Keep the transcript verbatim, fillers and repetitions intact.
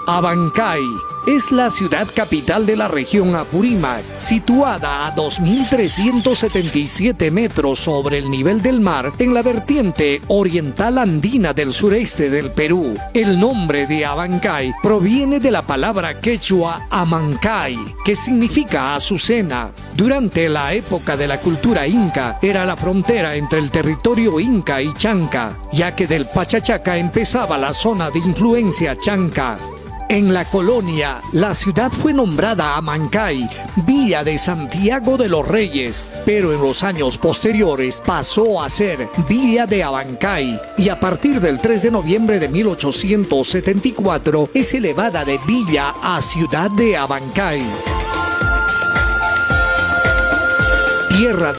Abancay es la ciudad capital de la región Apurímac, situada a dos mil trescientos setenta y siete metros sobre el nivel del mar en la vertiente oriental andina del sureste del Perú. El nombre de Abancay proviene de la palabra quechua Amancay, que significa azucena. Durante la época de la cultura inca, era la frontera entre el territorio inca y chanca, ya que del Pachachaca empezaba la zona de influencia chanca. En la colonia, la ciudad fue nombrada Amancay, Villa de Santiago de los Reyes, pero en los años posteriores pasó a ser Villa de Abancay y a partir del tres de noviembre de mil ochocientos setenta y cuatro es elevada de villa a ciudad de Abancay. Tierra